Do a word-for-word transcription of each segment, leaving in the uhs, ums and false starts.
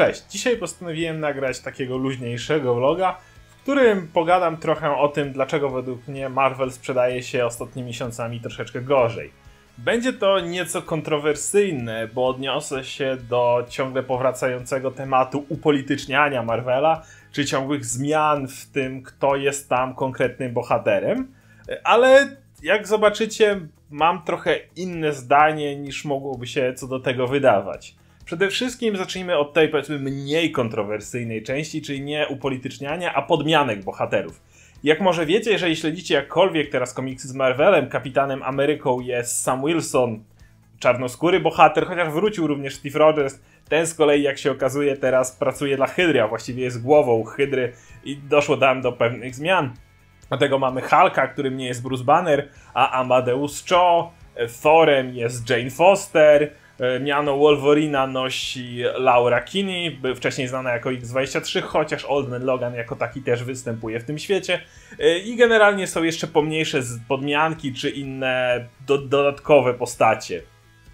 Cześć, dzisiaj postanowiłem nagrać takiego luźniejszego vloga, w którym pogadam trochę o tym, dlaczego według mnie Marvel sprzedaje się ostatnimi miesiącami troszeczkę gorzej. Będzie to nieco kontrowersyjne, bo odniosę się do ciągle powracającego tematu upolityczniania Marvela, czy ciągłych zmian w tym, kto jest tam konkretnym bohaterem, ale jak zobaczycie, mam trochę inne zdanie niż mogłoby się co do tego wydawać. Przede wszystkim zacznijmy od tej, powiedzmy, mniej kontrowersyjnej części, czyli nie upolityczniania, a podmianek bohaterów. Jak może wiecie, jeżeli śledzicie jakkolwiek teraz komiksy z Marvelem, Kapitanem Ameryką jest Sam Wilson, czarnoskóry bohater, chociaż wrócił również Steve Rogers. Ten z kolei, jak się okazuje, teraz pracuje dla Hydry, a właściwie jest głową Hydry i doszło tam do pewnych zmian. Dlatego mamy Hulka, którym nie jest Bruce Banner, a Amadeus Cho, Thorem jest Jane Foster, miano Wolverina nosi Laura Kinney, wcześniej znana jako X dwadzieścia trzy, chociaż Old Man Logan jako taki też występuje w tym świecie. I generalnie są jeszcze pomniejsze podmianki czy inne do dodatkowe postacie.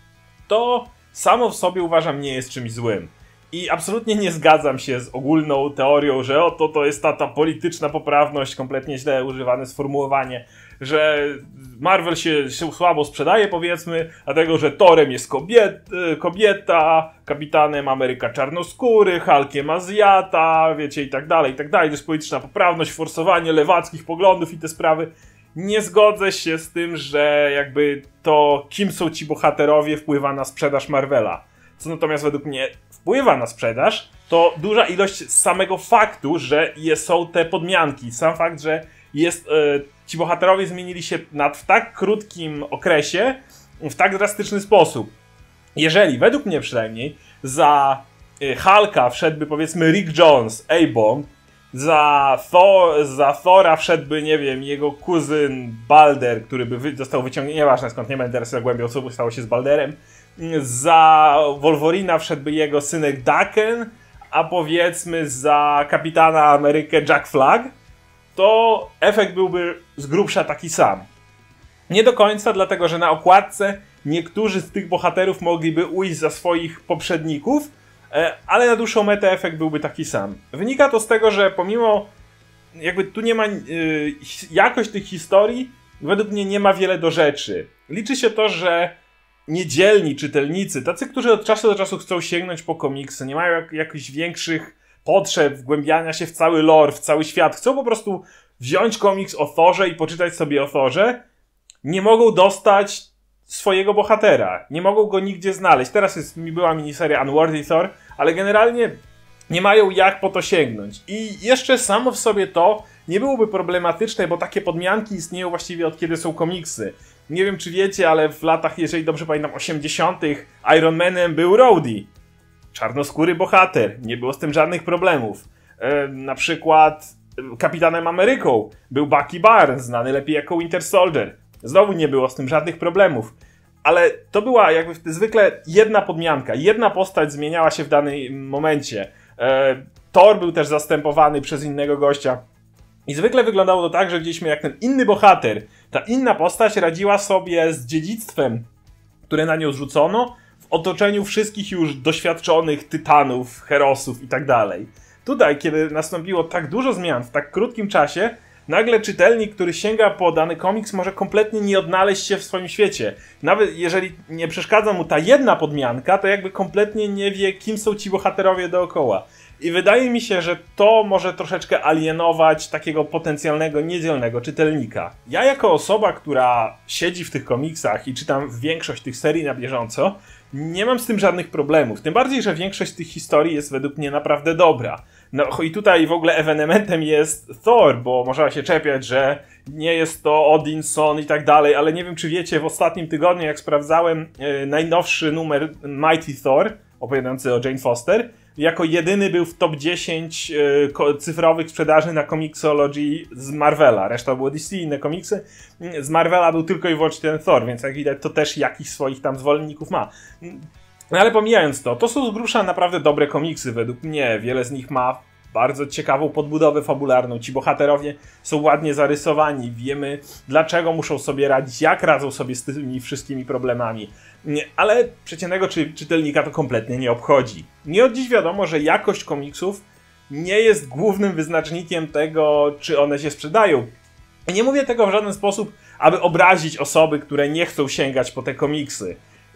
To samo w sobie uważam nie jest czymś złym. I absolutnie nie zgadzam się z ogólną teorią, że oto to jest ta, ta polityczna poprawność, kompletnie źle używane sformułowanie, że Marvel się, się słabo sprzedaje, powiedzmy, dlatego że Thorem jest kobiet, kobieta, Kapitanem Ameryka czarnoskóry, Hulkiem Azjata, wiecie, i tak dalej, i tak dalej. To jest polityczna poprawność, forsowanie lewackich poglądów i te sprawy. Nie zgodzę się z tym, że jakby to, kim są ci bohaterowie, wpływa na sprzedaż Marvela. Co natomiast według mnie wpływa na sprzedaż, to duża ilość samego faktu, że są te podmianki. Sam fakt, że jest, e, ci bohaterowie zmienili się nad w tak krótkim okresie, w tak drastyczny sposób. Jeżeli, według mnie przynajmniej, za e, Hulka wszedłby, powiedzmy, Rick Jones, A-Bomb, za, Thor, za Thora wszedłby, nie wiem, jego kuzyn Balder, który by wy, został wyciągnięty, nieważne skąd, nie będę teraz zagłębiał, co by stało się z Balderem. Za Wolverina wszedłby jego synek Daken, a powiedzmy za Kapitana Amerykę Jack Flag, to efekt byłby z grubsza taki sam. Nie do końca, dlatego że na okładce niektórzy z tych bohaterów mogliby ujść za swoich poprzedników, ale na dłuższą metę efekt byłby taki sam. Wynika to z tego, że pomimo jakby tu nie ma yy, jakość tych historii, według mnie nie ma wiele do rzeczy. Liczy się to, że niedzielni czytelnicy, tacy, którzy od czasu do czasu chcą sięgnąć po komiksy, nie mają jak, jakichś większych potrzeb wgłębiania się w cały lore, w cały świat, chcą po prostu wziąć komiks o Thorze i poczytać sobie o Thorze, nie mogą dostać swojego bohatera, nie mogą go nigdzie znaleźć. Teraz jest, była miniseria Unworthy Thor, ale generalnie nie mają jak po to sięgnąć. I jeszcze samo w sobie to nie byłoby problematyczne, bo takie podmianki istnieją właściwie od kiedy są komiksy. Nie wiem, czy wiecie, ale w latach, jeżeli dobrze pamiętam, osiemdziesiątych Iron Manem był Rhodey. Czarnoskóry bohater. Nie było z tym żadnych problemów. E, na przykład Kapitanem Ameryką był Bucky Barnes, znany lepiej jako Winter Soldier. Znowu nie było z tym żadnych problemów. Ale to była jakby zwykle jedna podmianka. Jedna postać zmieniała się w danym momencie. E, Thor był też zastępowany przez innego gościa. I zwykle wyglądało to tak, że widzieliśmy, jak ten inny bohater, ta inna postać radziła sobie z dziedzictwem, które na nią zrzucono, w otoczeniu wszystkich już doświadczonych tytanów, herosów i tak dalej. Tutaj, kiedy nastąpiło tak dużo zmian w tak krótkim czasie, nagle czytelnik, który sięga po dany komiks, może kompletnie nie odnaleźć się w swoim świecie. Nawet jeżeli nie przeszkadza mu ta jedna podmianka, to jakby kompletnie nie wie, kim są ci bohaterowie dookoła. I wydaje mi się, że to może troszeczkę alienować takiego potencjalnego, niedzielnego czytelnika. Ja jako osoba, która siedzi w tych komiksach i czytam większość tych serii na bieżąco, nie mam z tym żadnych problemów. Tym bardziej, że większość tych historii jest według mnie naprawdę dobra. No i tutaj w ogóle ewenementem jest Thor, bo można się czepiać, że nie jest to Odinson i tak dalej, ale nie wiem, czy wiecie, w ostatnim tygodniu, jak sprawdzałem, yy, najnowszy numer Mighty Thor, opowiadający o Jane Foster, jako jedyny był w top dziesięć yy, cyfrowych sprzedaży na Comixology z Marvela. Reszta było D C, inne komiksy. Z Marvela był tylko i wyłącznie ten Thor, więc jak widać, to też jakiś swoich tam zwolenników ma. No ale pomijając to, to są z grubsza naprawdę dobre komiksy według mnie. Wiele z nich ma bardzo ciekawą podbudowę fabularną. Ci bohaterowie są ładnie zarysowani. Wiemy, dlaczego muszą sobie radzić, jak radzą sobie z tymi wszystkimi problemami. ale przeciętnego czy, czytelnika to kompletnie nie obchodzi. Nie od dziś wiadomo, że jakość komiksów nie jest głównym wyznacznikiem tego, czy one się sprzedają. I nie mówię tego w żaden sposób, aby obrazić osoby, które nie chcą sięgać po te komiksy.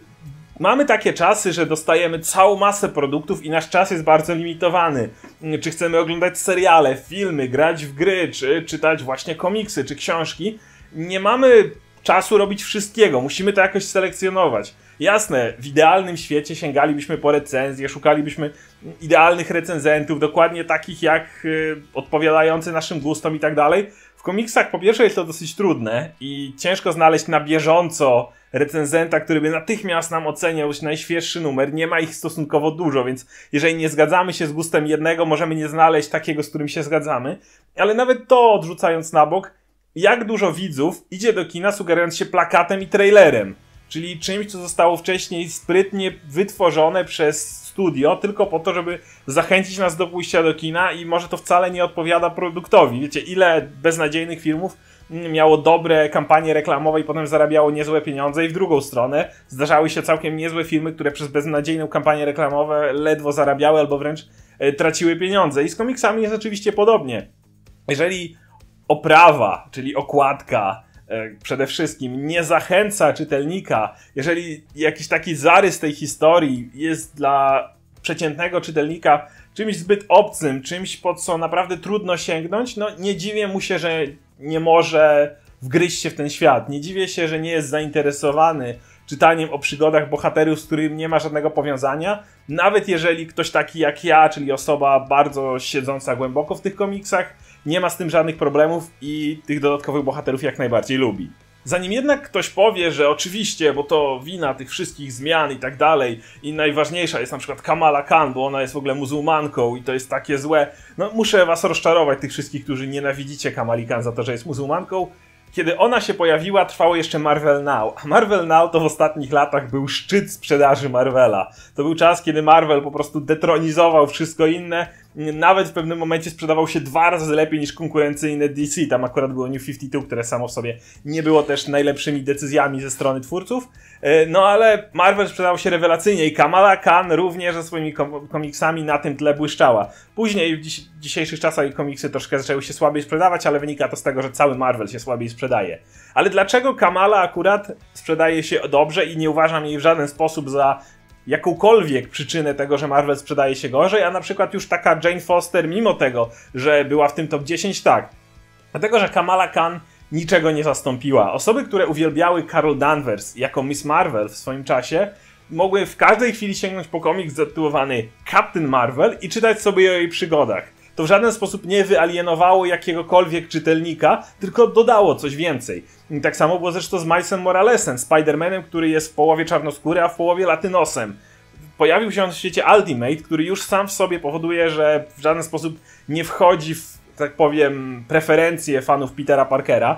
Mamy takie czasy, że dostajemy całą masę produktów i nasz czas jest bardzo limitowany. Czy chcemy oglądać seriale, filmy, grać w gry, czy czytać właśnie komiksy, czy książki, nie mamy czasu robić wszystkiego, musimy to jakoś selekcjonować. Jasne, w idealnym świecie sięgalibyśmy po recenzje, szukalibyśmy idealnych recenzentów, dokładnie takich jak y, odpowiadający naszym gustom i tak dalej. W komiksach po pierwsze jest to dosyć trudne i ciężko znaleźć na bieżąco recenzenta, który by natychmiast nam oceniał najświeższy numer. Nie ma ich stosunkowo dużo, więc jeżeli nie zgadzamy się z gustem jednego, możemy nie znaleźć takiego, z którym się zgadzamy. Ale nawet to odrzucając na bok, jak dużo widzów idzie do kina sugerując się plakatem i trailerem, czyli czymś, co zostało wcześniej sprytnie wytworzone przez studio, tylko po to, żeby zachęcić nas do pójścia do kina i może to wcale nie odpowiada produktowi. Wiecie, ile beznadziejnych filmów miało dobre kampanie reklamowe i potem zarabiało niezłe pieniądze i w drugą stronę zdarzały się całkiem niezłe filmy, które przez beznadziejną kampanię reklamową ledwo zarabiały albo wręcz e, traciły pieniądze. I z komiksami jest oczywiście podobnie. Jeżeli oprawa, czyli okładka, e, przede wszystkim nie zachęca czytelnika, jeżeli jakiś taki zarys tej historii jest dla przeciętnego czytelnika czymś zbyt obcym, czymś, po co naprawdę trudno sięgnąć, no nie dziwię mu się, że nie może wgryźć się w ten świat. Nie dziwię się, że nie jest zainteresowany czytaniem o przygodach bohaterów, z którym nie ma żadnego powiązania. Nawet jeżeli ktoś taki jak ja, czyli osoba bardzo siedząca głęboko w tych komiksach, nie ma z tym żadnych problemów i tych dodatkowych bohaterów jak najbardziej lubi. Zanim jednak ktoś powie, że oczywiście, bo to wina tych wszystkich zmian i tak dalej, i najważniejsza jest na przykład Kamala Khan, bo ona jest w ogóle muzułmanką i to jest takie złe, no muszę was rozczarować, tych wszystkich, którzy nienawidzicie Kamali Khan za to, że jest muzułmanką. Kiedy ona się pojawiła, trwało jeszcze Marvel Now. A Marvel Now to w ostatnich latach był szczyt sprzedaży Marvela. To był czas, kiedy Marvel po prostu detronizował wszystko inne. Nawet w pewnym momencie sprzedawał się dwa razy lepiej niż konkurencyjne D C. Tam akurat było New pięćdziesiąt dwa, które samo w sobie nie było też najlepszymi decyzjami ze strony twórców. No ale Marvel sprzedawał się rewelacyjnie i Kamala Khan również ze swoimi komiksami na tym tle błyszczała. Później w dziś dzisiejszych czasach komiksy troszkę zaczęły się słabiej sprzedawać, ale wynika to z tego, że cały Marvel się słabiej sprzedaje. Ale dlaczego Kamala akurat sprzedaje się dobrze i nie uważam jej w żaden sposób za jakąkolwiek przyczynę tego, że Marvel sprzedaje się gorzej, a na przykład już taka Jane Foster, mimo tego, że była w tym top dziesięć, tak. Dlatego, że Kamala Khan niczego nie zastąpiła. Osoby, które uwielbiały Carol Danvers jako Miss Marvel w swoim czasie, mogły w każdej chwili sięgnąć po komiks zatytułowany Captain Marvel i czytać sobie o jej przygodach. To w żaden sposób nie wyalienowało jakiegokolwiek czytelnika, tylko dodało coś więcej. I tak samo było zresztą z Milesem Moralesem, Spider-Manem, który jest w połowie czarnoskóry, a w połowie latynosem. Pojawił się on w świecie Ultimate, który już sam w sobie powoduje, że w żaden sposób nie wchodzi w, tak powiem, preferencje fanów Petera Parkera.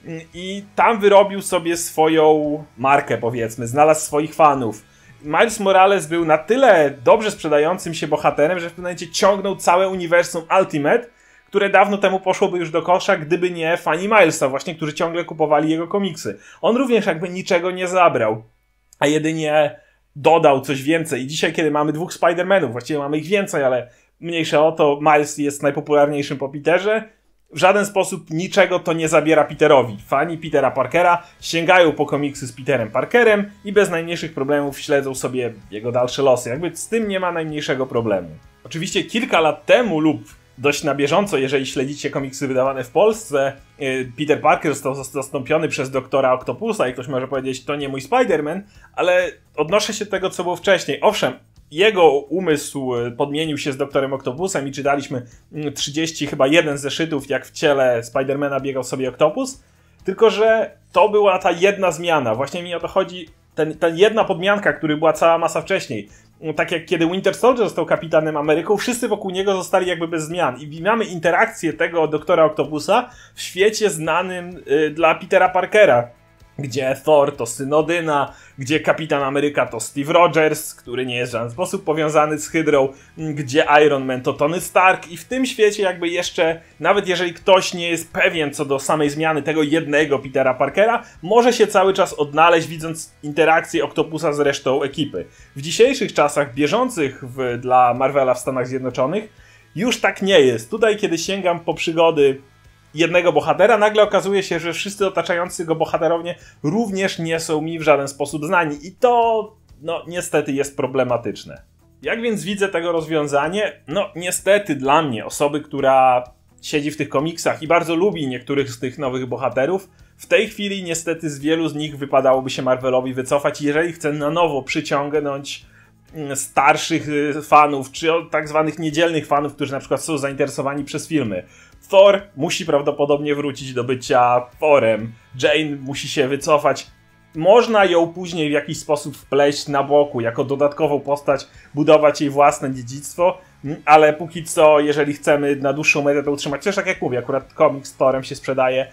I tam wyrobił sobie swoją markę, powiedzmy, znalazł swoich fanów. Miles Morales był na tyle dobrze sprzedającym się bohaterem, że w pewnym momencie ciągnął całe uniwersum Ultimate, które dawno temu poszłoby już do kosza, gdyby nie fani Milesa właśnie, którzy ciągle kupowali jego komiksy. On również jakby niczego nie zabrał, a jedynie dodał coś więcej. I dzisiaj, kiedy mamy dwóch Spider-Manów, właściwie mamy ich więcej, ale mniejsza o to, Miles jest najpopularniejszym po Peterze. W żaden sposób niczego to nie zabiera Peterowi. Fani Petera Parkera sięgają po komiksy z Peterem Parkerem i bez najmniejszych problemów śledzą sobie jego dalsze losy. Jakby z tym nie ma najmniejszego problemu. Oczywiście kilka lat temu lub dość na bieżąco, jeżeli śledzicie komiksy wydawane w Polsce, Peter Parker został zastąpiony przez doktora Octopusa i ktoś może powiedzieć, to nie mój Spider-Man, ale odnoszę się do tego, co było wcześniej. Owszem, jego umysł podmienił się z doktorem Octopusem i czytaliśmy trzydzieści chyba jeden zeszytów, jak w ciele Spidermana biegał sobie Octopus, tylko że to była ta jedna zmiana. Właśnie mi o to chodzi, ten, ta jedna podmianka, która była cała masa wcześniej. Tak jak kiedy Winter Soldier został kapitanem Ameryką, wszyscy wokół niego zostali jakby bez zmian. I mamy interakcję tego doktora Octopusa w świecie znanym y, dla Petera Parkera. gdzie Thor to syn Odyna, gdzie Kapitan Ameryka to Steve Rogers, który nie jest w żaden sposób powiązany z Hydrą, gdzie Iron Man to Tony Stark i w tym świecie jakby jeszcze, nawet jeżeli ktoś nie jest pewien co do samej zmiany tego jednego Petera Parkera, może się cały czas odnaleźć, widząc interakcję Octopusa z resztą ekipy. W dzisiejszych czasach bieżących w, dla Marvela w Stanach Zjednoczonych już tak nie jest. Tutaj, kiedy sięgam po przygody jednego bohatera, nagle okazuje się, że wszyscy otaczający go bohaterowie również nie są mi w żaden sposób znani. I to, no, niestety jest problematyczne. Jak więc widzę tego rozwiązanie? No, niestety dla mnie, osoby, która siedzi w tych komiksach i bardzo lubi niektórych z tych nowych bohaterów, w tej chwili niestety z wielu z nich wypadałoby się Marvelowi wycofać, jeżeli chce na nowo przyciągnąć starszych fanów, czy tak zwanych niedzielnych fanów, którzy na przykład są zainteresowani przez filmy. Thor musi prawdopodobnie wrócić do bycia Thorem. Jane musi się wycofać. Można ją później w jakiś sposób wpleść na boku, jako dodatkową postać, budować jej własne dziedzictwo, ale póki co, jeżeli chcemy na dłuższą metę to utrzymać, też tak jak mówię, akurat komiks z Thorem się sprzedaje,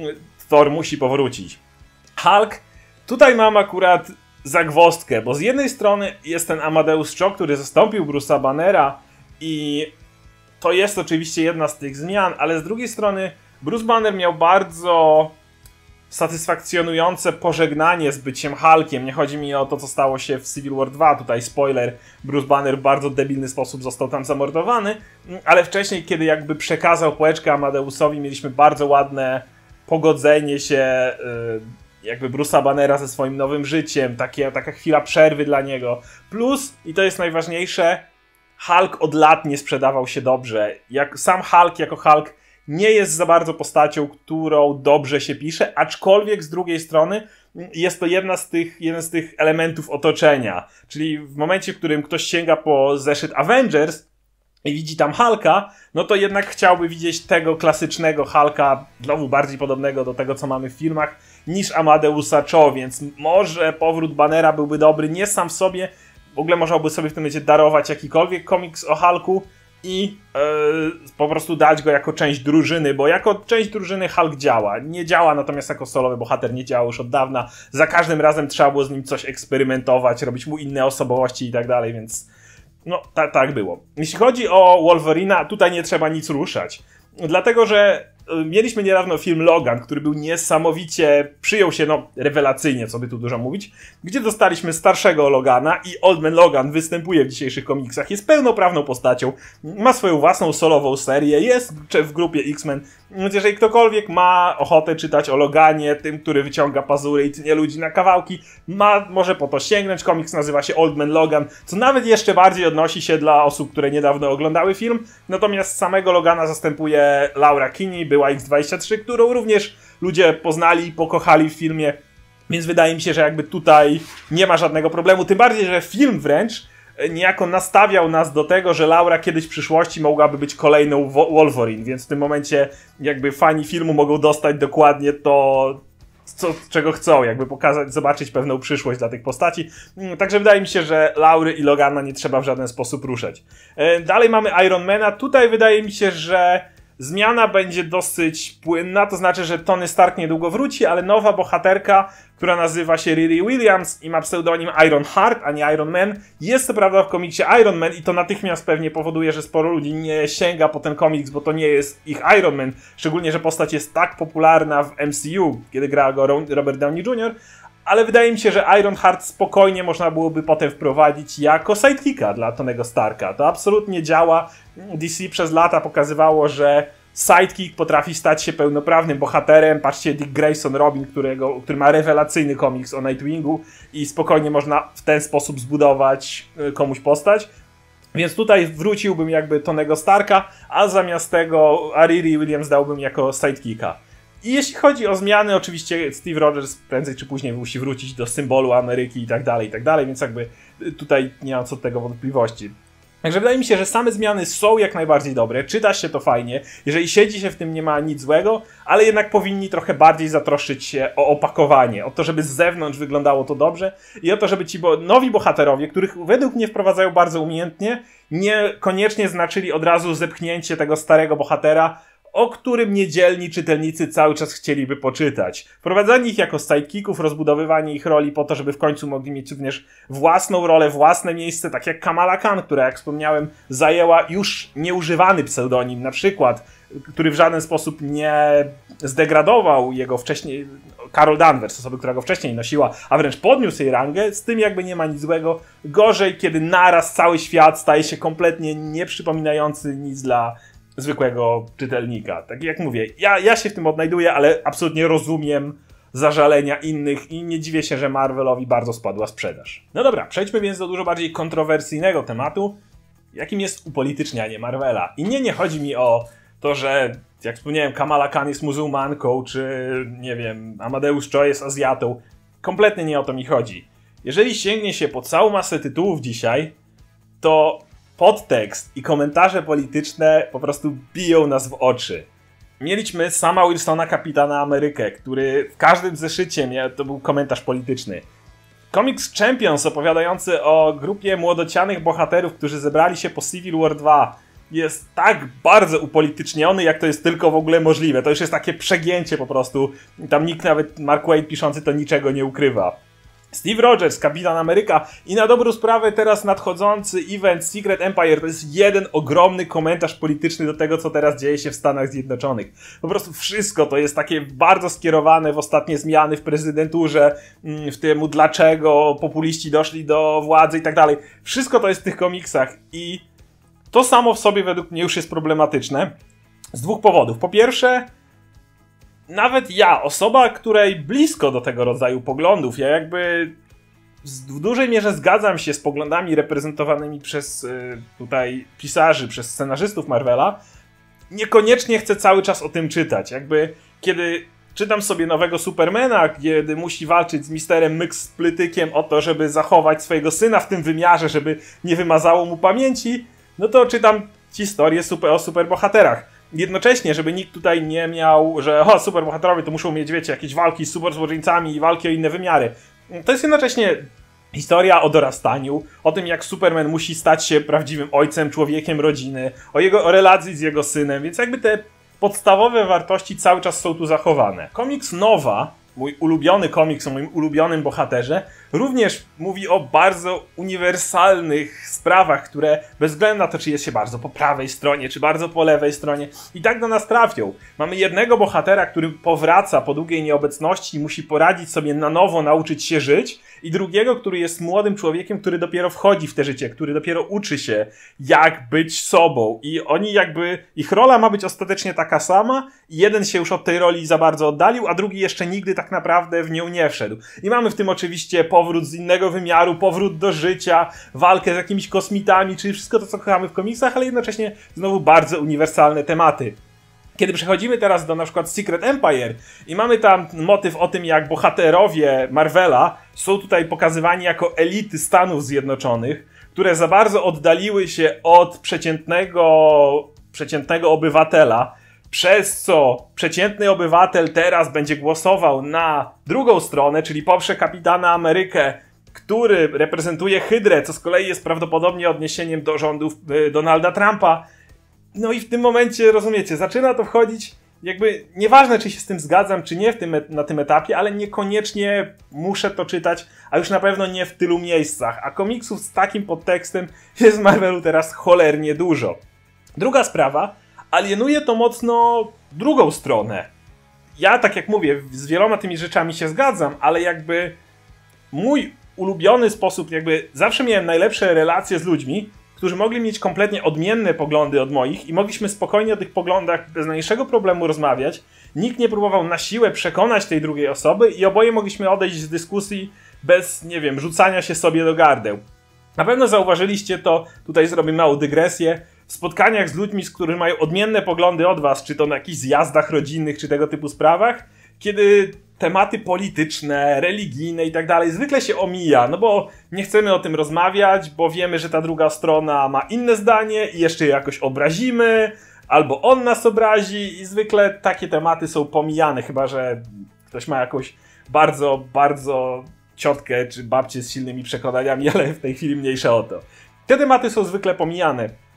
Thor musi powrócić. Hulk, tutaj mam akurat zagwozdkę, bo z jednej strony jest ten Amadeus Cho, który zastąpił Bruce'a Bannera i to jest oczywiście jedna z tych zmian, ale z drugiej strony Bruce Banner miał bardzo satysfakcjonujące pożegnanie z byciem Hulkiem. Nie chodzi mi o to, co stało się w Civil War dwa, tutaj spoiler, Bruce Banner w bardzo debilny sposób został tam zamordowany, ale wcześniej, kiedy jakby przekazał pałeczkę Amadeusowi, mieliśmy bardzo ładne pogodzenie się yy, jakby Bruce'a Bannera ze swoim nowym życiem, takie, taka chwila przerwy dla niego. Plus, i to jest najważniejsze, Hulk od lat nie sprzedawał się dobrze. Jak, sam Hulk jako Hulk nie jest za bardzo postacią, którą dobrze się pisze, aczkolwiek z drugiej strony jest to jedna z tych, jeden z tych elementów otoczenia. Czyli w momencie, w którym ktoś sięga po zeszyt Avengers i widzi tam Hulka, no to jednak chciałby widzieć tego klasycznego Hulka, znowu bardziej podobnego do tego, co mamy w filmach, niż Amadeusa Cho, więc może powrót Bannera byłby dobry nie sam w sobie, w ogóle możałby sobie w tym momencie darować jakikolwiek komiks o Hulku i yy, po prostu dać go jako część drużyny, bo jako część drużyny Hulk działa. Nie działa natomiast jako solowy bohater, nie działa już od dawna. Za każdym razem trzeba było z nim coś eksperymentować, robić mu inne osobowości i tak dalej, więc no tak tak było. Jeśli chodzi o Wolverina, tutaj nie trzeba nic ruszać, dlatego że mieliśmy niedawno film Logan, który był niesamowicie, przyjął się no rewelacyjnie, co by tu dużo mówić, gdzie dostaliśmy starszego Logana i Old Man Logan występuje w dzisiejszych komiksach, jest pełnoprawną postacią, ma swoją własną solową serię, jest w grupie X-Men, więc jeżeli ktokolwiek ma ochotę czytać o Loganie, tym, który wyciąga pazury i tnie ludzi na kawałki, ma, może po to sięgnąć. Komiks nazywa się Old Man Logan, co nawet jeszcze bardziej odnosi się dla osób, które niedawno oglądały film, natomiast samego Logana zastępuje Laura Kinney, była X dwadzieścia trzy, którą również ludzie poznali i pokochali w filmie, więc wydaje mi się, że jakby tutaj nie ma żadnego problemu, tym bardziej, że film wręcz niejako nastawiał nas do tego, że Laura kiedyś w przyszłości mogłaby być kolejną Wolverine, więc w tym momencie jakby fani filmu mogą dostać dokładnie to, co, czego chcą, jakby pokazać, zobaczyć pewną przyszłość dla tych postaci. Także wydaje mi się, że Laury i Logana nie trzeba w żaden sposób ruszać. Dalej mamy Ironmana. Tutaj wydaje mi się, że zmiana będzie dosyć płynna, to znaczy, że Tony Stark niedługo wróci, ale nowa bohaterka, która nazywa się Riri Williams i ma pseudonim Iron Heart, a nie Iron Man, jest to prawda w komiksie Iron Man i to natychmiast pewnie powoduje, że sporo ludzi nie sięga po ten komiks, bo to nie jest ich Iron Man, szczególnie, że postać jest tak popularna w M C U, kiedy gra go Robert Downey junior, ale wydaje mi się, że Iron Heart spokojnie można byłoby potem wprowadzić jako sidekicka dla Tonego Starka. To absolutnie działa. D C przez lata pokazywało, że sidekick potrafi stać się pełnoprawnym bohaterem. Patrzcie, Dick Grayson Robin, którego, który ma rewelacyjny komiks o Nightwingu i spokojnie można w ten sposób zbudować komuś postać. Więc tutaj wróciłbym jakby Tonego Starka, a zamiast tego Riri Williams dałbym jako sidekicka. I jeśli chodzi o zmiany, oczywiście Steve Rogers prędzej czy później musi wrócić do symbolu Ameryki i tak dalej, i tak dalej, więc jakby tutaj nie ma co do tego wątpliwości. Także wydaje mi się, że same zmiany są jak najbardziej dobre, czyta się to fajnie, jeżeli siedzi się w tym nie ma nic złego, ale jednak powinni trochę bardziej zatroszczyć się o opakowanie, o to, żeby z zewnątrz wyglądało to dobrze i o to, żeby ci bo nowi bohaterowie, których według mnie wprowadzają bardzo umiejętnie, niekoniecznie znaczyli od razu zepchnięcie tego starego bohatera o którym niedzielni czytelnicy cały czas chcieliby poczytać. Wprowadzanie ich jako sidekicków, rozbudowywanie ich roli po to, żeby w końcu mogli mieć również własną rolę, własne miejsce, tak jak Kamala Khan, która, jak wspomniałem, zajęła już nieużywany pseudonim, na przykład, który w żaden sposób nie zdegradował jego wcześniej, Carol Danvers, osoby, która go wcześniej nosiła, a wręcz podniósł jej rangę, z tym jakby nie ma nic złego. Gorzej, kiedy naraz cały świat staje się kompletnie nieprzypominający nic dla zwykłego czytelnika. Tak jak mówię, ja, ja się w tym odnajduję, ale absolutnie rozumiem zażalenia innych i nie dziwię się, że Marvelowi bardzo spadła sprzedaż. No dobra, przejdźmy więc do dużo bardziej kontrowersyjnego tematu, jakim jest upolitycznianie Marvela. I nie, nie chodzi mi o to, że jak wspomniałem, Kamala Khan jest muzułmanką, czy nie wiem, Amadeus Cho jest Azjatą. Kompletnie nie o to mi chodzi. Jeżeli sięgnie się po całą masę tytułów dzisiaj, to podtekst i komentarze polityczne po prostu biją nas w oczy. Mieliśmy Sama Wilsona, Kapitana Amerykę, który w każdym zeszycie miał, to był komentarz polityczny. Comics Champions opowiadający o grupie młodocianych bohaterów, którzy zebrali się po Civil War dwa, jest tak bardzo upolityczniony, jak to jest tylko w ogóle możliwe. To już jest takie przegięcie po prostu. Tam nikt, nawet Mark Waid piszący, to niczego nie ukrywa. Steve Rogers, Kapitan Ameryka i na dobrą sprawę teraz nadchodzący event Secret Empire to jest jeden ogromny komentarz polityczny do tego, co teraz dzieje się w Stanach Zjednoczonych. Po prostu wszystko to jest takie bardzo skierowane w ostatnie zmiany w prezydenturze, w temu dlaczego populiści doszli do władzy i tak dalej. Wszystko to jest w tych komiksach i to samo w sobie według mnie już jest problematyczne z dwóch powodów. Po pierwsze, nawet ja, osoba, której blisko do tego rodzaju poglądów, ja jakby w dużej mierze zgadzam się z poglądami reprezentowanymi przez y, tutaj pisarzy, przez scenarzystów Marvela, niekoniecznie chcę cały czas o tym czytać. Jakby kiedy czytam sobie nowego Supermana, kiedy musi walczyć z misterem Mxyzptltykiem o to, żeby zachować swojego syna w tym wymiarze, żeby nie wymazało mu pamięci, no to czytam historię super, o superbohaterach. Jednocześnie, żeby nikt tutaj nie miał, że o, superbohaterowie to muszą mieć, wiecie, jakieś walki z superzłoczyńcami i walki o inne wymiary. To jest jednocześnie historia o dorastaniu, o tym, jak Superman musi stać się prawdziwym ojcem, człowiekiem rodziny, o jego o relacji z jego synem, więc jakby te podstawowe wartości cały czas są tu zachowane. Komiks Nowa, mój ulubiony komiks o moim ulubionym bohaterze, również mówi o bardzo uniwersalnych sprawach, które bez względu na to, czy jest się bardzo po prawej stronie, czy bardzo po lewej stronie, i tak do nas trafią. Mamy jednego bohatera, który powraca po długiej nieobecności i musi poradzić sobie na nowo, nauczyć się żyć, i drugiego, który jest młodym człowiekiem, który dopiero wchodzi w te życie, który dopiero uczy się, jak być sobą. I oni jakby, ich rola ma być ostatecznie taka sama, i jeden się już od tej roli za bardzo oddalił, a drugi jeszcze nigdy tak naprawdę w nią nie wszedł. I mamy w tym oczywiście powrót z innego wymiaru, powrót do życia, walkę z jakimiś kosmitami, czyli wszystko to, co kochamy w komiksach, ale jednocześnie znowu bardzo uniwersalne tematy. Kiedy przechodzimy teraz do na przykład Secret Empire i mamy tam motyw o tym, jak bohaterowie Marvela są tutaj pokazywani jako elity Stanów Zjednoczonych, które za bardzo oddaliły się od przeciętnego, przeciętnego obywatela, przez co przeciętny obywatel teraz będzie głosował na drugą stronę, czyli poprze Kapitana Amerykę, który reprezentuje Hydrę, co z kolei jest prawdopodobnie odniesieniem do rządów Donalda Trumpa. No i w tym momencie, rozumiecie, zaczyna to wchodzić, jakby nieważne, czy się z tym zgadzam, czy nie w tym, na tym etapie, ale niekoniecznie muszę to czytać, a już na pewno nie w tylu miejscach. A komiksów z takim podtekstem jest w Marvelu teraz cholernie dużo. Druga sprawa, alienuje to mocno drugą stronę. Ja, tak jak mówię, z wieloma tymi rzeczami się zgadzam, ale jakby mój ulubiony sposób, jakby zawsze miałem najlepsze relacje z ludźmi, którzy mogli mieć kompletnie odmienne poglądy od moich i mogliśmy spokojnie o tych poglądach bez najmniejszego problemu rozmawiać. Nikt nie próbował na siłę przekonać tej drugiej osoby i oboje mogliśmy odejść z dyskusji bez, nie wiem, rzucania się sobie do gardeł. Na pewno zauważyliście to, tutaj zrobię małą dygresję, w spotkaniach z ludźmi, z którymi mają odmienne poglądy od was, czy to na jakichś zjazdach rodzinnych, czy tego typu sprawach, kiedy tematy polityczne, religijne i tak dalej zwykle się omija, no bo nie chcemy o tym rozmawiać, bo wiemy, że ta druga strona ma inne zdanie i jeszcze je jakoś obrazimy, albo on nas obrazi i zwykle takie tematy są pomijane, chyba że ktoś ma jakąś bardzo, bardzo ciotkę czy babcię z silnymi przekonaniami, ale w tej chwili mniejsza o to. Te tematy są zwykle pomijane.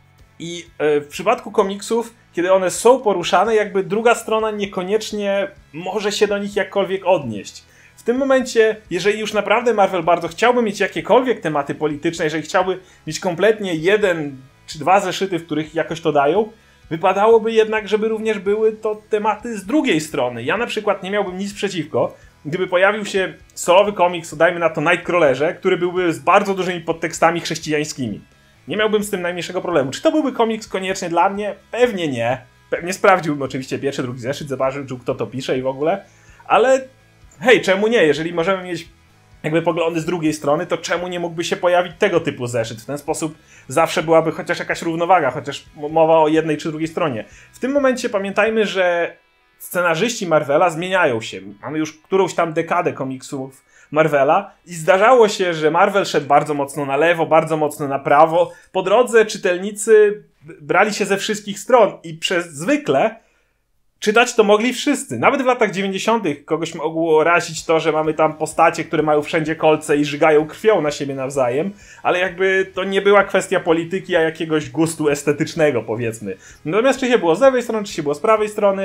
I w przypadku komiksów, kiedy one są poruszane, jakby druga strona niekoniecznie może się do nich jakkolwiek odnieść. W tym momencie, jeżeli już naprawdę Marvel bardzo chciałby mieć jakiekolwiek tematy polityczne, jeżeli chciałby mieć kompletnie jeden czy dwa zeszyty, w których jakoś to dają, wypadałoby jednak, żeby również były to tematy z drugiej strony. Ja na przykład nie miałbym nic przeciwko, gdyby pojawił się solowy komiks, dajmy na to Nightcrawlerze, który byłby z bardzo dużymi podtekstami chrześcijańskimi. Nie miałbym z tym najmniejszego problemu. Czy to byłby komiks koniecznie dla mnie? Pewnie nie. Pewnie sprawdziłbym oczywiście pierwszy, drugi zeszyt, zobaczył, kto to pisze i w ogóle. Ale hej, czemu nie? Jeżeli możemy mieć jakby poglądy z drugiej strony, to czemu nie mógłby się pojawić tego typu zeszyt? W ten sposób zawsze byłaby chociaż jakaś równowaga, chociaż mowa o jednej czy drugiej stronie. W tym momencie pamiętajmy, że scenarzyści Marvela zmieniają się. Mamy już którąś tam dekadę komiksów Marvela i zdarzało się, że Marvel szedł bardzo mocno na lewo, bardzo mocno na prawo. Po drodze czytelnicy brali się ze wszystkich stron i przez zwykle czytać to mogli wszyscy. Nawet w latach dziewięćdziesiątych kogoś mogło razić to, że mamy tam postacie, które mają wszędzie kolce i żygają krwią na siebie nawzajem, ale jakby to nie była kwestia polityki, a jakiegoś gustu estetycznego, powiedzmy. Natomiast czy się było z lewej strony, czy się było z prawej strony,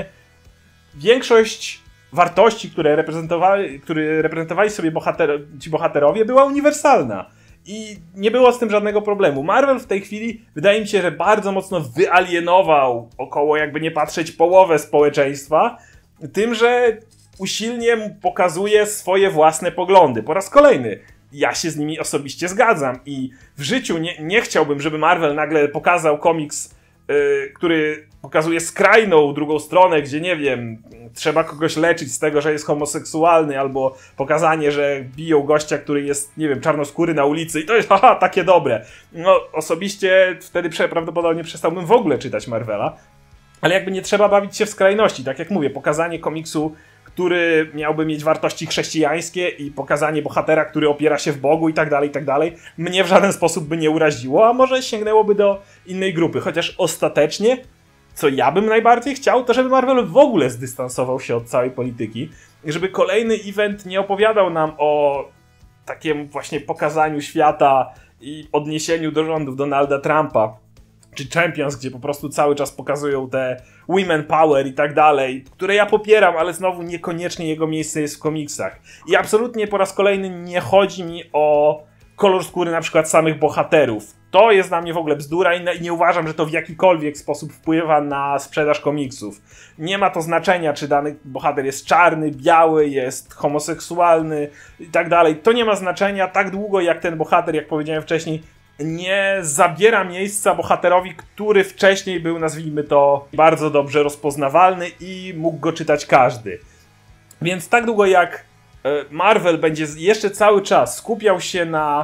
większość wartości, które reprezentowali, które reprezentowali sobie bohater, ci bohaterowie, była uniwersalna. I nie było z tym żadnego problemu. Marvel w tej chwili, wydaje mi się, że bardzo mocno wyalienował około, jakby nie patrzeć, połowę społeczeństwa tym, że usilnie pokazuje swoje własne poglądy. Po raz kolejny. Ja się z nimi osobiście zgadzam i w życiu nie, nie chciałbym, żeby Marvel nagle pokazał komiks, yy, który pokazuje skrajną drugą stronę, gdzie nie wiem, trzeba kogoś leczyć z tego, że jest homoseksualny, albo pokazanie, że biją gościa, który jest, nie wiem, czarnoskóry na ulicy i to jest, haha, takie dobre. No, osobiście wtedy prawdopodobnie przestałbym w ogóle czytać Marvela, ale jakby nie trzeba bawić się w skrajności. Tak jak mówię, pokazanie komiksu, który miałby mieć wartości chrześcijańskie i pokazanie bohatera, który opiera się w Bogu i tak dalej, i tak dalej, mnie w żaden sposób by nie uraziło, a może sięgnęłoby do innej grupy. Chociaż ostatecznie, co ja bym najbardziej chciał, to żeby Marvel w ogóle zdystansował się od całej polityki i żeby kolejny event nie opowiadał nam o takim właśnie pokazaniu świata i odniesieniu do rządów Donalda Trumpa, czy Champions, gdzie po prostu cały czas pokazują te women power i tak dalej, które ja popieram, ale znowu niekoniecznie jego miejsce jest w komiksach. I absolutnie po raz kolejny nie chodzi mi o kolor skóry na przykład samych bohaterów. To jest dla mnie w ogóle bzdura i nie uważam, że to w jakikolwiek sposób wpływa na sprzedaż komiksów. Nie ma to znaczenia, czy dany bohater jest czarny, biały, jest homoseksualny i tak dalej. To nie ma znaczenia tak długo, jak ten bohater, jak powiedziałem wcześniej, nie zabiera miejsca bohaterowi, który wcześniej był, nazwijmy to, bardzo dobrze rozpoznawalny i mógł go czytać każdy. Więc tak długo jak Marvel będzie jeszcze cały czas skupiał się na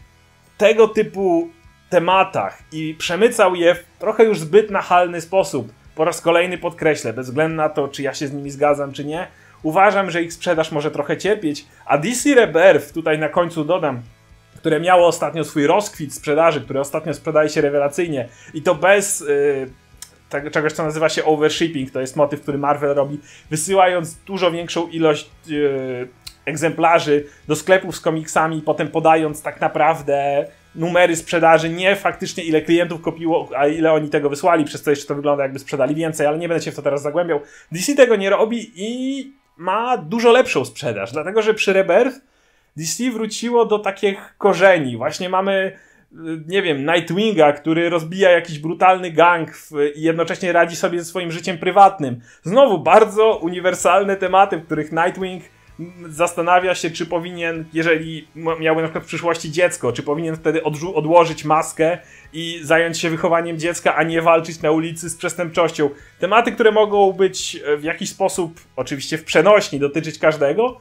tego typu tematach i przemycał je w trochę już zbyt nachalny sposób, po raz kolejny podkreślę, bez względu na to, czy ja się z nimi zgadzam, czy nie, uważam, że ich sprzedaż może trochę cierpieć, a D C Rebirth, tutaj na końcu dodam, które miało ostatnio swój rozkwit sprzedaży, które ostatnio sprzedaje się rewelacyjnie i to bez yy, tego, czegoś, co nazywa się overshipping, to jest motyw, który Marvel robi, wysyłając dużo większą ilość yy, egzemplarzy do sklepów z komiksami i potem podając tak naprawdę numery sprzedaży, nie faktycznie ile klientów kupiło, a ile oni tego wysłali, przez co jeszcze to wygląda jakby sprzedali więcej, ale nie będę się w to teraz zagłębiał. D C tego nie robi i ma dużo lepszą sprzedaż, dlatego że przy Rebirth D C wróciło do takich korzeni. Właśnie mamy, nie wiem, Nightwinga, który rozbija jakiś brutalny gang w, i jednocześnie radzi sobie ze swoim życiem prywatnym. Znowu bardzo uniwersalne tematy, w których Nightwing zastanawia się, czy powinien, jeżeli miałby na przykład w przyszłości dziecko, czy powinien wtedy odłożyć maskę i zająć się wychowaniem dziecka, a nie walczyć na ulicy z przestępczością. Tematy, które mogą być w jakiś sposób, oczywiście w przenośni, dotyczyć każdego,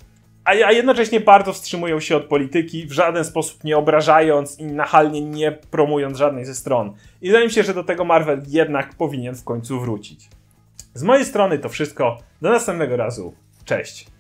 a jednocześnie bardzo wstrzymują się od polityki, w żaden sposób nie obrażając i nachalnie nie promując żadnej ze stron. I wydaje mi się, że do tego Marvel jednak powinien w końcu wrócić. Z mojej strony to wszystko. Do następnego razu. Cześć!